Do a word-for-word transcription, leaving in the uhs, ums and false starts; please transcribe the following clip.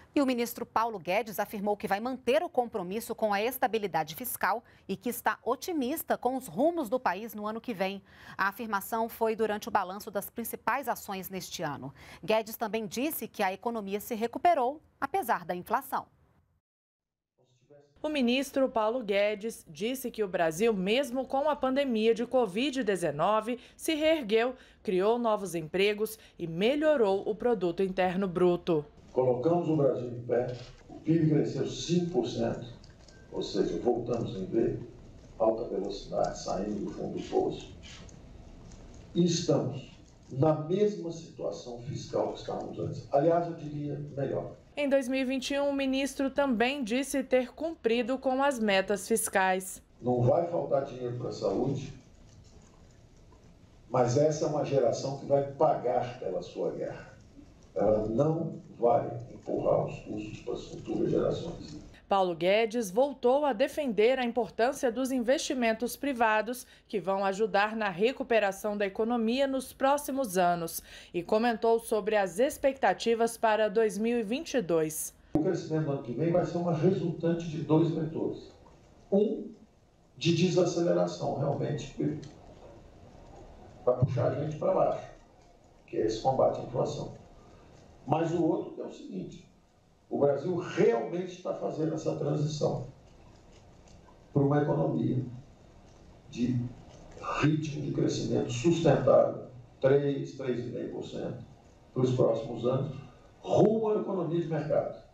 E o ministro Paulo Guedes afirmou que vai manter o compromisso com a estabilidade fiscal e que está otimista com os rumos do país no ano que vem. A afirmação foi durante o balanço das principais ações neste ano. Guedes também disse que a economia se recuperou, apesar da inflação. O ministro Paulo Guedes disse que o Brasil, mesmo com a pandemia de covid dezenove, se reergueu, criou novos empregos e melhorou o produto interno bruto. Colocamos o Brasil em pé, o P I B cresceu cinco por cento, ou seja, voltamos a ver alta velocidade saindo do fundo do poço. E estamos na mesma situação fiscal que estávamos antes. Aliás, eu diria melhor. Em dois mil e vinte e um, o ministro também disse ter cumprido com as metas fiscais. Não vai faltar dinheiro para a saúde, mas essa é uma geração que vai pagar pela sua guerra. Ela não vai empurrar os custos para as futuras gerações. Paulo Guedes voltou a defender a importância dos investimentos privados que vão ajudar na recuperação da economia nos próximos anos e comentou sobre as expectativas para dois mil e vinte e dois. O crescimento do ano que vem vai ser uma resultante de dois vetores. Um, de desaceleração, realmente, que vai puxar a gente para baixo, que é esse combate à inflação. Mas o outro que é o seguinte: o Brasil realmente está fazendo essa transição para uma economia de ritmo de crescimento sustentável, três, três vírgula cinco por cento para os próximos anos, rumo à economia de mercado.